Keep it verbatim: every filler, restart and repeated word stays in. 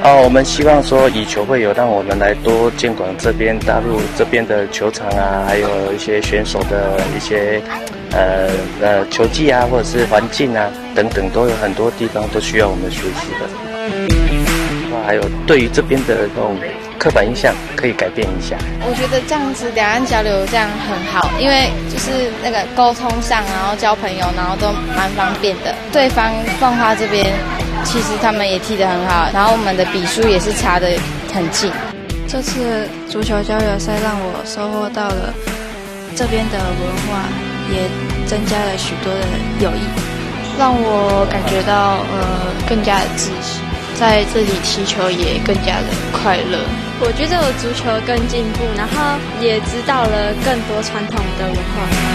哦，我们希望说以球会友让我们来多监管这边大陆这边的球场啊，还有一些选手的一些呃呃球技啊，或者是环境啊等等，都有很多地方都需要我们学习的。还有对于这边的那种刻板印象可以改变一下。 我觉得这样子两岸交流这样很好，因为就是那个沟通上，然后交朋友，然后都蛮方便的。对方奉化这边其实他们也踢得很好，然后我们的比数也是差得很近。 这次足球交流赛让我收获到了这边的文化，也增加了许多的友谊， 让我感觉到呃更加的自信。在这里踢球也更加的快乐。 我觉得我足球更进步，然后也知道了更多传统的文化。